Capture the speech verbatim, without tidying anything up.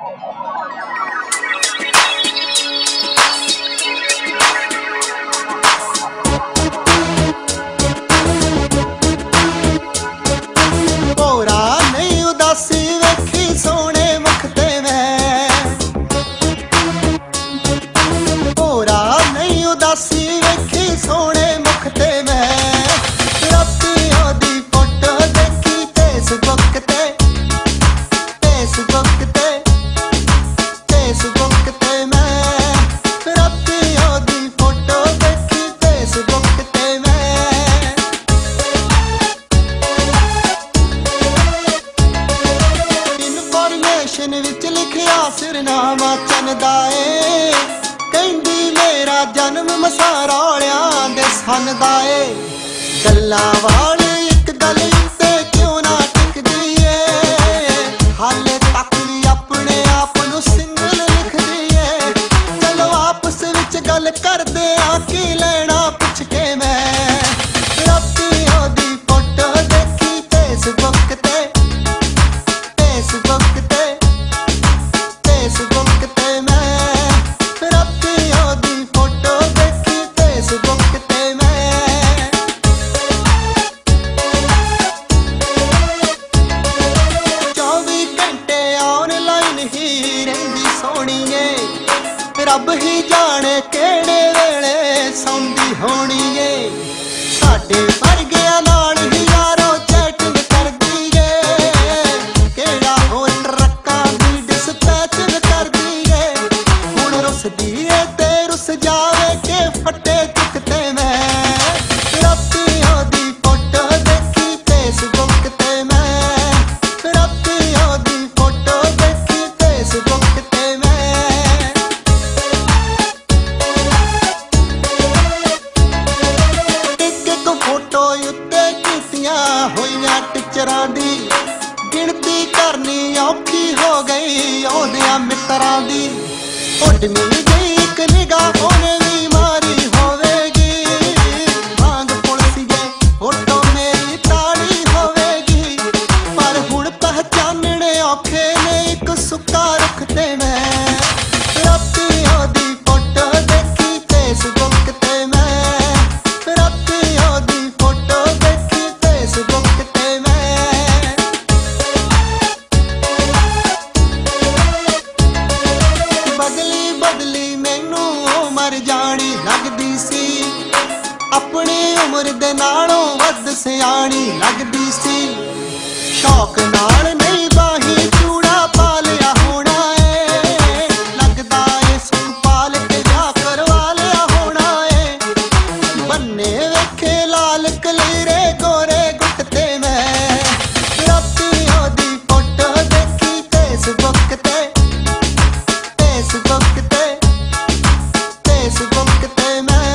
विच लिखिया सिरनामा चन्दा ए कहंदी मेरा जन्म मसारालियां दे सन दा ए गल्लां वाली इक गल ते क्यों ना टिकदी ए हाले तक भी अपने आप नूं सिंगल लिखदी ए चलो आपस विच गल करदे आ की लेना पुछ के मैं राती ओदी फोटो देखी फेसबुक ते फेसबुक ते फेसबुक ते मैं राती ओदी फोटो देखी फेसबुक ते मैं चौबी घंटे ऑनलाइन ही रहिंदी सोहणीए रब ही जाने केड़े वेले सौंदी होणीए साडे वर्गियां नाल ही यारो चैटिंग करदी ए केड़ा होर ट्रक्कां दी डिस्पैचिंग करदी ए हुण रुसदी ए ते रुस जावे के फट्टे चुकते मैं राती ओदी फोटो देखी फेसबुक ते मैं राती ओदी फोटो देखी फेसबुक ते मैं एक एक फोटो उत्ते कीतियां होईयां टिचरां दी गिणती करनी औखी हो गई ओदियां मित्तरां दी उड्डनी गई एक निगाह होने भी मारी होवेगी मांग पुलसिए फोटो मेरी ताड़ी होवेगी पर हुण पहचानने औखे ने एक सुक्का रुख ते मैं राती ओदी फोटो देखी फेसबुक ते मैं राती ओदी फोटो देखी फेसबुक ते मैं बदली बदली मैनू उमर जानी लगदी सी अपनी उम्र दे नालों वध सियाणी लगदी सी शौक नाल नहीं बाही चूड़ा पा लिया होना है लगदा ए सुख पाल के जा करवा लिया होना है बन्ने वेखे लाल कलीरे गोरे गुट ते मैं राती ओदी फोटो देखी फेसबुक ते फेसबुक ते फेसबुक ते मैं